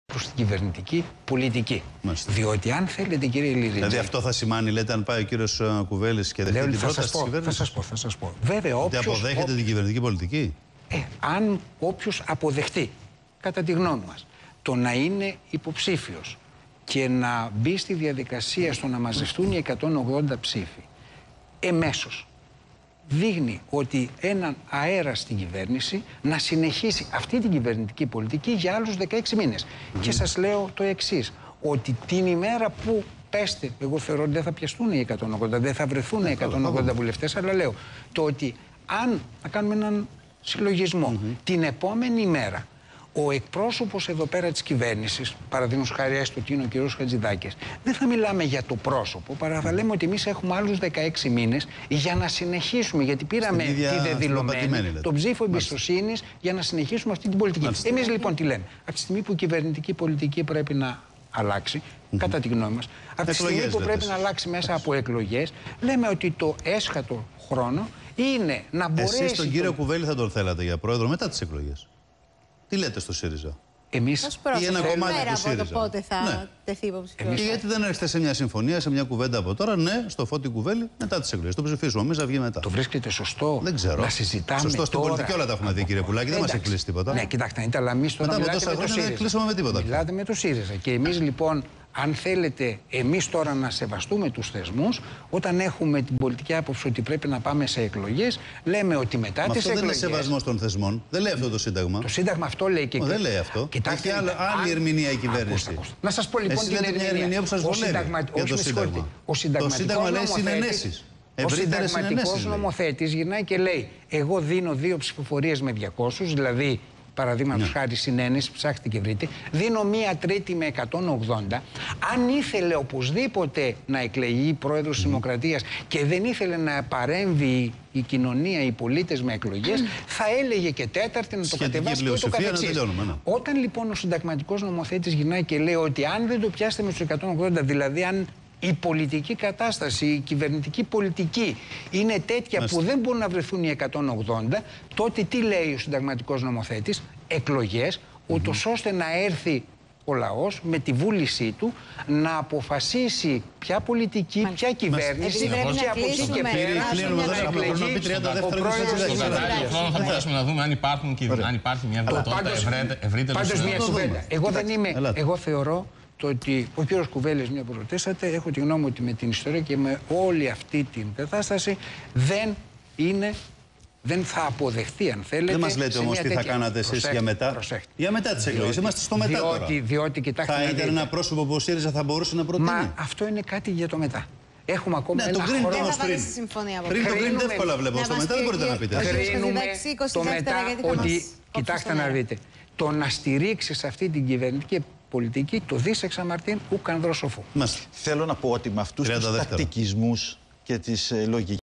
προς την κυβερνητική πολιτική. Μάλιστα. Διότι αν θέλετε, κύριε Λυρίτζη... Δηλαδή αυτό θα σημάνει, λέτε, αν πάει ο κύριος Κουβέλης και δεχτεί την πρόταση της κυβέρνησης. Θα σας πω. Βέβαια, ότι αποδέχεται την κυβερνητική πολιτική. Αν όποιος αποδεχτεί, κατά τη γνώμη μας, το να είναι υποψήφιος και να μπει στη διαδικασία στο να μαζευτούν οι 180 ψήφοι, εμέσως δείχνει ότι έναν αέρα στην κυβέρνηση να συνεχίσει αυτή την κυβερνητική πολιτική για άλλους 16 μήνες. Και σας λέω το εξής, ότι την ημέρα που πέστε, εγώ θεωρώ ότι δεν θα πιαστούν οι 180, δεν θα βρεθούν οι 180 βουλευτές, αλλά λέω το ότι αν να κάνουμε έναν συλλογισμό την επόμενη μέρα ο εκπρόσωπος εδώ πέρα της κυβέρνησης, παραδείγματος χάρη έστω ότι είναι ο κ. Χατζηδάκης, δεν θα μιλάμε για το πρόσωπο, παρά θα λέμε ότι εμείς έχουμε άλλους 16 μήνες για να συνεχίσουμε, γιατί πήραμε τη δεδηλωμένη, τον ψήφο εμπιστοσύνης για να συνεχίσουμε αυτή την πολιτική. Εμείς λοιπόν τι λέμε, από τη στιγμή που η κυβερνητική πολιτική πρέπει να αλλάξει, κατά τη γνώμη μας, από τη στιγμή που πρέπει να αλλάξει μέσα από εκλογές, λέμε ότι το έσχατο χρόνο είναι να μπορέσει... Εσείς τον κύριο Κουβέλη θα τον θέλατε για πρόεδρο μετά τις εκλογές? Τι λέτε στο ΣΥΡΙΖΑ? Εμείς ή ένα κομμάτι του ΣΥΡΙΖΑ. Από το πότε θα τεθεί υποψηφιότητα. Και γιατί δεν έρχεστε σε μια συμφωνία, σε μια κουβέντα από τώρα, ναι, στο Φώτη Κουβέλη μετά τις εκλογές? Το ψηφίσουμε εμείς, θα βγει μετά. Το βρίσκεται σωστό? Δεν ξέρω. Να συζητάμε σωστό στην τώρα... πολιτική όλα τα έχουμε δει, κύριε Πουλάκη, δεν μας εκκλείσει τίποτα. Ναι, κοιτάξτε, αλλά εμείς τώρα μετά από τόσα χρόνια δεν κλείσαμε με τίποτα. Μιλάτε με το ΣΥΡΙΖΑ. Και εμείς λοιπόν, αν θέλετε, εμείς τώρα να σεβαστούμε τους θεσμούς, όταν έχουμε την πολιτική άποψη ότι πρέπει να πάμε σε εκλογές, λέμε ότι μετά τις εκλογές. Αυτό δεν είναι σεβασμός των θεσμών. Δεν λέει αυτό το Σύνταγμα. Το Σύνταγμα αυτό λέει και. Δεν λέει αυτό. Κοιτάξτε, έχει άλλη ερμηνεία η κυβέρνηση. Να σας πω λοιπόν την ερμηνεία που σας βολεύει για το Σύνταγμα. Το Σύνταγμα λέει συνενέσεις. Ο συνταγματικός νομοθέτης γυρνάει και λέει: εγώ δίνω 2 ψηφοφορίες με 200, δηλαδή. Παραδείγματος χάρη συνένεση, ψάχτε και βρείτε, δίνω 1/3 με 180. Αν ήθελε οπωσδήποτε να εκλεγεί πρόεδρος της Δημοκρατίας και δεν ήθελε να παρέμβει η κοινωνία, οι πολίτες με εκλογές, θα έλεγε και 4η να το κατεβάσει και ούτω καθεξής. Όταν λοιπόν ο συνταγματικός νομοθέτης γυρνάει και λέει ότι αν δεν το πιάσετε με τους 180, δηλαδή αν η πολιτική κατάσταση, η κυβερνητική πολιτική είναι τέτοια που δεν μπορούν να βρεθούν οι 180, τότε τι λέει ο συνταγματικός νομοθέτης? Εκλογές, ούτως ώστε να έρθει ο λαός με τη βούλησή του να αποφασίσει ποια πολιτική, ποια κυβέρνηση και από εκεί και πέρα να εκλεγεί ο πρόεδρος. Θα μπορέσουμε να δούμε αν υπάρχει μια δυνατότητα ευρύτερη. Πάντως μια κουβέντα. Εγώ θεωρώ ότι ο κύριος Κουβέλης, μια που ρωτήσατε, έχω τη γνώμη ότι με την ιστορία και με όλη αυτή την κατάσταση δεν θα αποδεχθεί, αν θέλετε. Δεν μας λέτε όμως τι θα κάνατε εσείς για μετά. Για μετά τις εκλογές. Είμαστε στο μετά τώρα. Διότι, κοιτάξτε, θα ήταν ένα πρόσωπο που ο ΣΥΡΙΖΑ θα μπορούσε να προτείνει. Μα αυτό είναι κάτι για το μετά. Έχουμε ακόμα ένα χρόνο. Δεν θα βάλει στη συμφωνία. Πριν το κρίνετε εύκολα βλέπω. Στο μετά δεν μπορείτε να πείτε. Κρίνουμε το μετά ότι, κοιτάξτε να δείτε, το να στηρίξεις αυτή την κυβερνητική πολιτική, το δεις εξ αμαρτίν ουκ ανδρός σοφού. Θέλω να πω ότι με αυτούς τους τακτικισμούς και τις λογικές